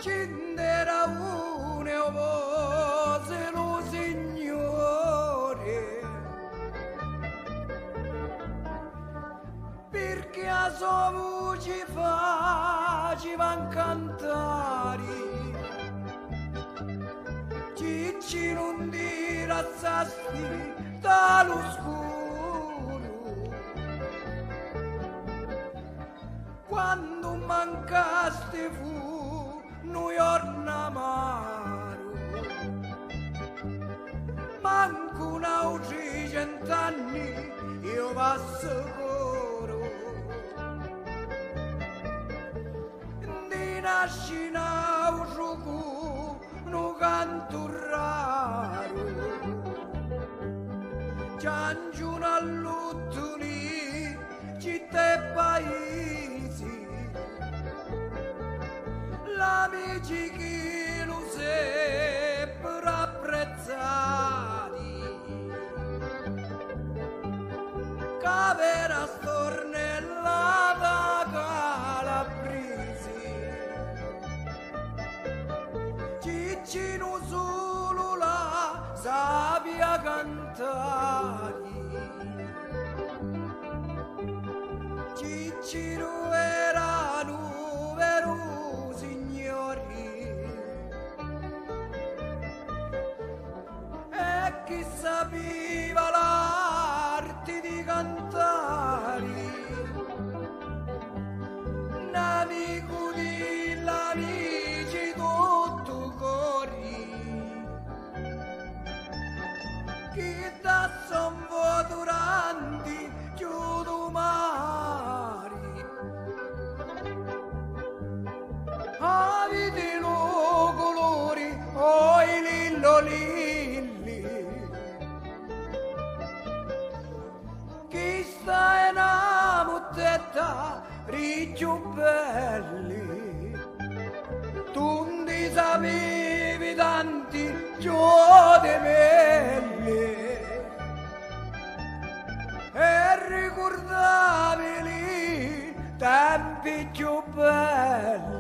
C'era una voce lo Signore, perché a sua voce faceva cantare, cicci non di razzasti dall'oscuro, quando mancaste fu noi ornamaro, manco una 100 anni io m'assicuro di nascina un gioco no canto raro, ciangiuno all'uttoli città e paesi, l'amici che lo seppero apprezzati, che vera stornellata calabresi, ciccino solo la sabbia cantati, ciccino erano vero signori, e chi sapeva l'arte di cantare, un amico di l'amici tutto cori, chi da son durante chiudo mari, avete lo colori o i lillolilli, chi sta in una mottetta ricciu belli, tu non ti sapevi tanti giode belli, e ricordabili tempi più belli.